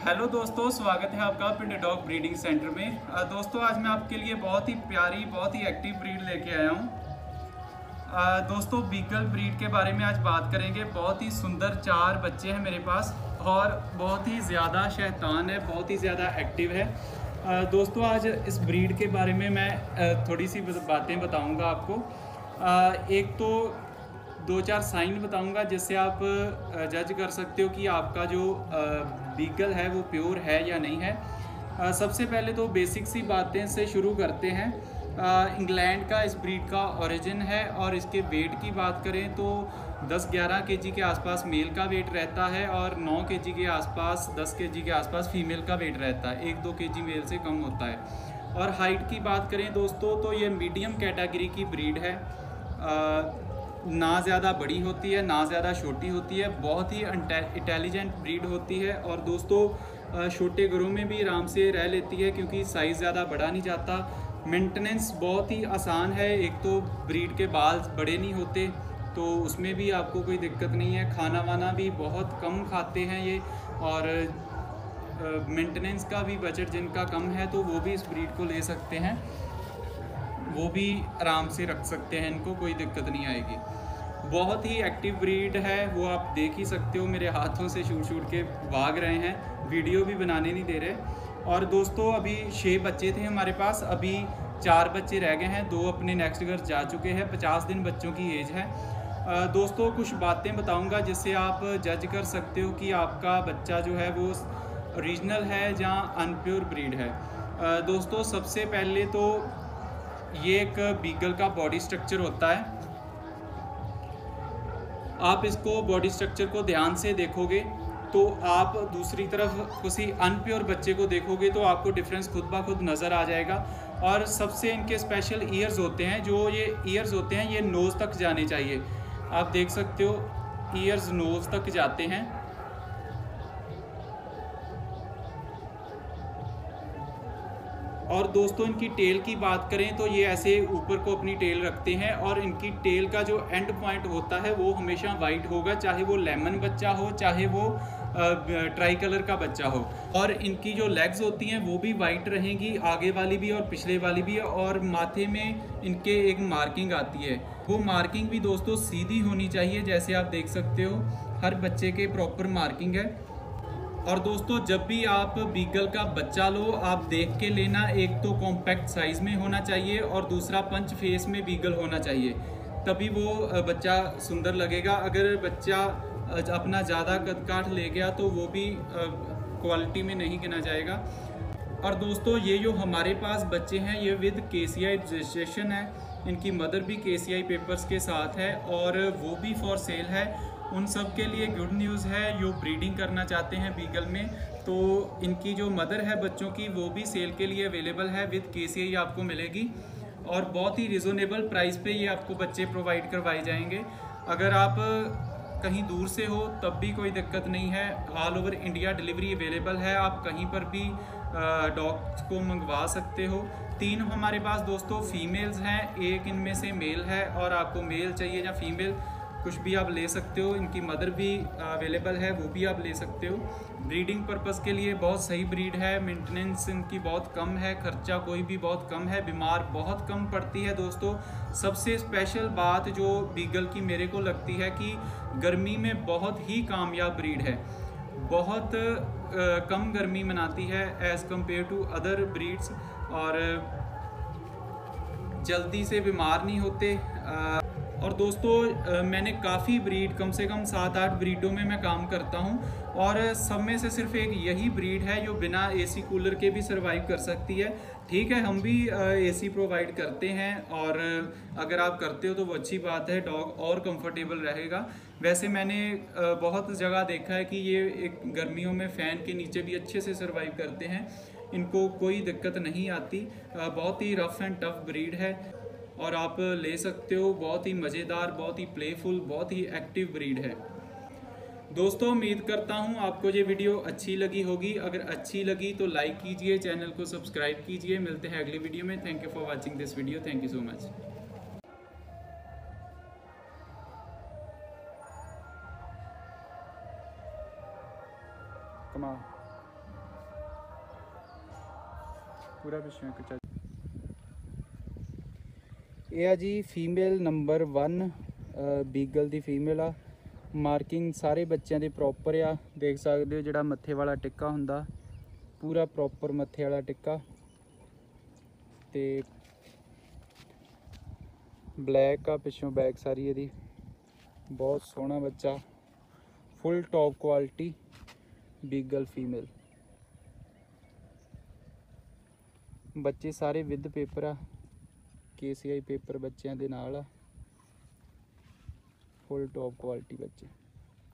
Hello दोस्तों, स्वागत है आपका पिंड डॉग ब्रीडिंग सेंटर में। दोस्तों आज मैं आपके लिए बहुत ही प्यारी, बहुत ही एक्टिव ब्रीड लेके आया हूँ। दोस्तों बीगल ब्रीड के बारे में आज बात करेंगे। बहुत ही सुंदर 4 बच्चे हैं मेरे पास और बहुत ही ज़्यादा शैतान है, बहुत ही ज़्यादा एक्टिव है। दोस्तों आज इस ब्रीड के बारे में मैं थोड़ी सी बातें बताऊँगा आपको। एक तो 2-4 साइन बताऊंगा जिससे आप जज कर सकते हो कि आपका जो बीगल है वो प्योर है या नहीं है। सबसे पहले तो बेसिक सी बातें से शुरू करते हैं। इंग्लैंड का इस ब्रीड का ओरिजिन है और इसके वेट की बात करें तो 10-11 केजी के आसपास मेल का वेट रहता है और 9 केजी के आसपास, 10 केजी के आसपास फीमेल का वेट रहता है। 1-2 केजी मेल से कम होता है। और हाइट की बात करें दोस्तों तो ये मीडियम कैटेगरी की ब्रीड है। ना ज़्यादा बड़ी होती है ना ज़्यादा छोटी होती है, बहुत ही इंटेलिजेंट ब्रीड होती है। और दोस्तों छोटे घरों में भी आराम से रह लेती है क्योंकि साइज़ ज़्यादा बड़ा नहीं जाता। मेंटेनेंस बहुत ही आसान है। एक तो ब्रीड के बाल बड़े नहीं होते तो उसमें भी आपको कोई दिक्कत नहीं है। खाना वाना भी बहुत कम खाते हैं ये। और मेंटेनेंस का भी बजट जिनका कम है तो वो भी इस ब्रीड को ले सकते हैं, वो भी आराम से रख सकते हैं, इनको कोई दिक्कत नहीं आएगी। बहुत ही एक्टिव ब्रीड है, वो आप देख ही सकते हो। मेरे हाथों से छूट के भाग रहे हैं, वीडियो भी बनाने नहीं दे रहे। और दोस्तों अभी 6 बच्चे थे हमारे पास, अभी 4 बच्चे रह गए हैं, 2 अपने नेक्स्ट घर जा चुके हैं। 50 दिन बच्चों की एज है। दोस्तों कुछ बातें बताऊंगा जिससे आप जज कर सकते हो कि आपका बच्चा जो है वो ओरिजिनल है या अनप्योर ब्रीड है। दोस्तों सबसे पहले तो ये एक बीगल का बॉडी स्ट्रक्चर होता है। आप इसको बॉडी स्ट्रक्चर को ध्यान से देखोगे तो आप दूसरी तरफ किसी अनप्योर बच्चे को देखोगे तो आपको डिफरेंस खुद ब खुद नज़र आ जाएगा। और सबसे इनके स्पेशल ईयर्स होते हैं, जो ये ईयर्स होते हैं ये नोज़ तक जाने चाहिए। आप देख सकते हो ईयर्स नोज़ तक जाते हैं। और दोस्तों इनकी टेल की बात करें तो ये ऐसे ऊपर को अपनी टेल रखते हैं और इनकी टेल का जो एंड पॉइंट होता है वो हमेशा वाइट होगा, चाहे वो लेमन बच्चा हो चाहे वो ट्राई कलर का बच्चा हो। और इनकी जो लेग्स होती हैं वो भी वाइट रहेंगी, आगे वाली भी और पिछले वाली भी। और माथे में इनके एक मार्किंग आती है, वो मार्किंग भी दोस्तों सीधी होनी चाहिए, जैसे आप देख सकते हो हर बच्चे के प्रॉपर मार्किंग है। और दोस्तों जब भी आप बीगल का बच्चा लो आप देख के लेना, एक तो कॉम्पैक्ट साइज़ में होना चाहिए और दूसरा पंच फेस में बीगल होना चाहिए, तभी वो बच्चा सुंदर लगेगा। अगर बच्चा अपना ज़्यादा कद काठ ले गया तो वो भी क्वालिटी में नहीं गिना जाएगा। और दोस्तों ये जो हमारे पास बच्चे हैं ये विद केसीआई रजिस्ट्रेशन है, इनकी मदर भी केसीआई पेपर्स के साथ है और वो भी फॉर सेल है। उन सब के लिए गुड न्यूज़ है जो ब्रीडिंग करना चाहते हैं बीगल में, तो इनकी जो मदर है बच्चों की वो भी सेल के लिए अवेलेबल है, विद केसीआई आपको मिलेगी और बहुत ही रिजनेबल प्राइस पे ये आपको बच्चे प्रोवाइड करवाए जाएंगे। अगर आप कहीं दूर से हो तब भी कोई दिक्कत नहीं है, all over India delivery available है, आप कहीं पर भी डॉग्स को मंगवा सकते हो। 3 हमारे पास दोस्तों फीमेल्स हैं, एक इनमें से मेल है और आपको मेल चाहिए या फीमेल कुछ भी आप ले सकते हो। इनकी मदर भी अवेलेबल है, वो भी आप ले सकते हो। ब्रीडिंग पर्पस के लिए बहुत सही ब्रीड है, मेंटेनेंस इनकी बहुत कम है, खर्चा कोई भी बहुत कम है, बीमार बहुत कम पड़ती है। दोस्तों सबसे स्पेशल बात जो बीगल की मेरे को लगती है कि गर्मी में बहुत ही कामयाब ब्रीड है, बहुत कम गर्मी मनाती है as compared to other breeds और जल्दी से बीमार नहीं होते। और दोस्तों मैंने काफ़ी ब्रीड, कम से कम 7-8 ब्रीडों में मैं काम करता हूँ और सब में से सिर्फ एक यही ब्रीड है जो बिना एसी कूलर के भी सर्वाइव कर सकती है। ठीक है हम भी एसी प्रोवाइड करते हैं और अगर आप करते हो तो वो अच्छी बात है, डॉग और कंफर्टेबल रहेगा। वैसे मैंने बहुत जगह देखा है कि ये एक गर्मियों में फ़ैन के नीचे भी अच्छे से सर्वाइव करते हैं, इनको कोई दिक्कत नहीं आती। बहुत ही रफ़ एंड टफ ब्रीड है और आप ले सकते हो, बहुत ही मज़ेदार, बहुत ही प्लेफुल, बहुत ही एक्टिव ब्रीड है। दोस्तों उम्मीद करता हूँ आपको ये वीडियो अच्छी लगी होगी, अगर अच्छी लगी तो लाइक कीजिए, चैनल को सब्सक्राइब कीजिए। मिलते हैं अगली वीडियो में। Thank you for watching this video, thank you so much. Come on. ਪੂਰਾ ਪਿੱਛੋਂ ਇੱਕ ਚੱਜ। ਇਹ ਆ ਜੀ ਫੀਮੇਲ ਨੰਬਰ 1 ਬੀਗਲ ਦੀ ਫੀਮੇਲ ਆ। ਮਾਰਕਿੰਗ ਸਾਰੇ ਬੱਚਿਆਂ ਦੇ ਪ੍ਰੋਪਰ ਆ, ਦੇਖ ਸਕਦੇ ਹੋ। ਜਿਹੜਾ ਮੱਥੇ ਵਾਲਾ ਟਿੱਕਾ ਹੁੰਦਾ ਪੂਰਾ ਪ੍ਰੋਪਰ ਮੱਥੇ ਵਾਲਾ ਟਿੱਕਾ, ਤੇ ਬਲੈਕ ਆ ਪਿੱਛੋਂ ਬੈਕ ਸਾਰੀ ਇਹਦੀ। ਬਹੁਤ ਸੋਹਣਾ ਬੱਚਾ, full top quality beagle female. ਬੱਚੇ ਸਾਰੇ ਵਿਦ ਪੇਪਰ ਆ, KCI ਪੇਪਰ ਬੱਚਿਆਂ ਦੇ ਨਾਲ ਆ, ਫੁੱਲ ਟੌਪ ਕੁਆਲਿਟੀ ਬੱਚੇ।